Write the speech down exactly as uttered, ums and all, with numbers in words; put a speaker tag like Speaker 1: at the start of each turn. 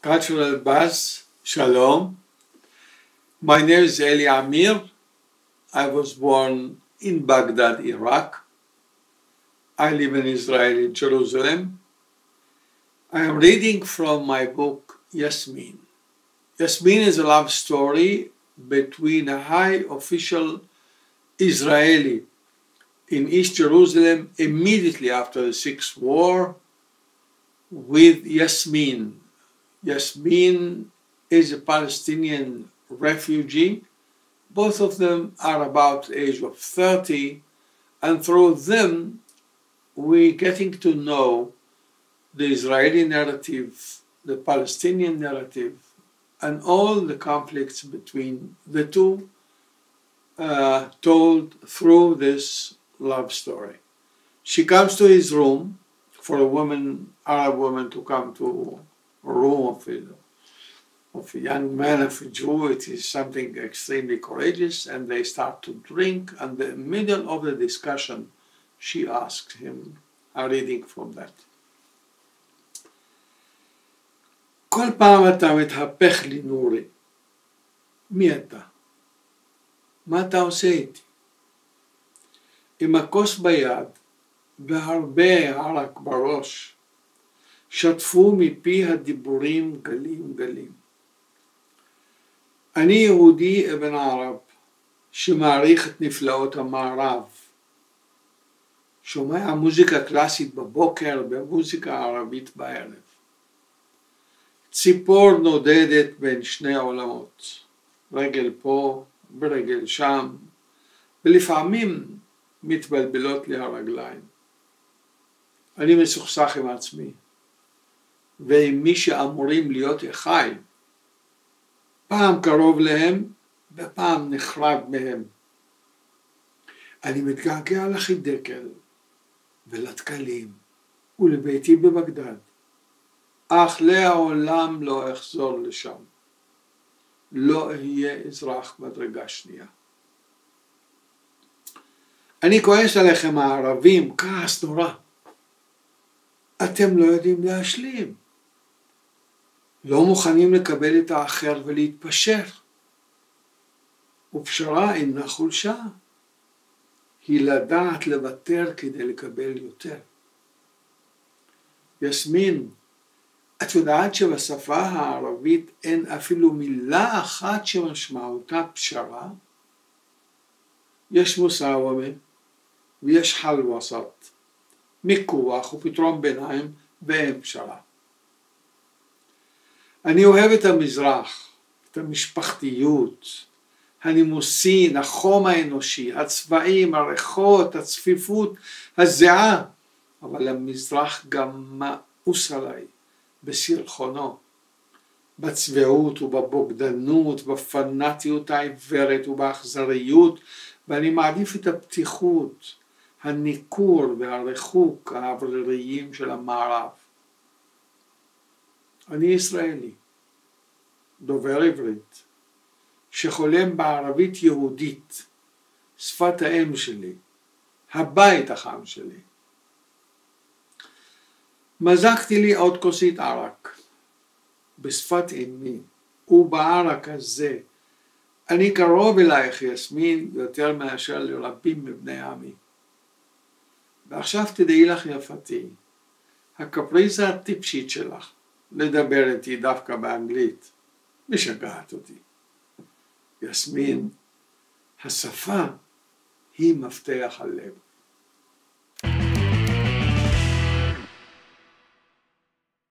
Speaker 1: CultureBuzzs, Shalom. My name is Eli Amir. I was born in Baghdad, Iraq. I live in Israel, in Jerusalem. I am reading from my book, Jasmine. Jasmine is a love story between a high official Israeli in East Jerusalem immediately after the Sixth War with Jasmine. Jasmine is a Palestinian refugee. Both of them are about the age of thirty, and through them we're getting to know the Israeli narrative, the Palestinian narrative, and all the conflicts between the two uh, told through this love story. She comes to his room. For a woman, Arab woman, to come to a room of a, of a young man, of a Jew, it is something extremely courageous, and they start to drink, and in the middle of the discussion, she asks him a reading from that. כל פעם אתה מתהפך לי נורי, מי אתה? מה אתה עושה איתי? עם הכוס ביד והרבה ערק בראש, שטפו מפי הדיבורים גלים גלים. אני יהודי אבן ערב, שמעריך את נפלאות המערב. שומע מוזיקה קלאסית בבוקר ומוזיקה ערבית בערב. ציפור נודדת בין שני העולמות, רגל פה ורגל שם, ולפעמים מתבלבלות לי הרגליים. אני מסוכסך עם עצמי, ועם מי שאמורים להיות אחי, פעם קרוב להם ופעם נחרד מהם. אני מתגעגע לחידקל ולתקלים ולביתי בבגדד, אך לעולם לא אחזור לשם. לא אהיה אזרח מדרגה שנייה. אני כועס עליכם הערבים, כעס נורא. אתם לא יודעים להשלים. לא מוכנים לקבל את האחר ולהתפשר. ופשרה אינה חולשה. היא לדעת לוותר כדי לקבל יותר. יסמין, את יודעת שבשפה הערבית אין אפילו מילה אחת שמשמעותה פשרה? יש מוסאוומה ויש חל וסט, מיקוח ופתרון ביניים ואין פשרה. אני אוהב את המזרח, את המשפחתיות, הנימוסין, החום האנושי, הצבעים, הריחות, הצפיפות, הזיעה, אבל המזרח גם מאוס עליי. בסרחונו, בצביעות ובבוגדנות, בפנאטיות העיוורת ובאכזריות, ואני מעדיף את הפתיחות, הניכור והריחוק האווריריים של המערב. אני ישראלי, דובר עברית, שחולם בערבית יהודית, שפת האם שלי, הבית החם שלי. מזגתי לי עוד כוסית ערק, בשפת אמי, ובערק הזה, אני קרוב אלייך יסמין יותר מאשר לרבים מבני עמי. ועכשיו תדעי לך יפתי, הקפריזה הטיפשית שלך, לדבר איתי דווקא באנגלית, משגעת אותי. יסמין, השפה היא מפתח הלב.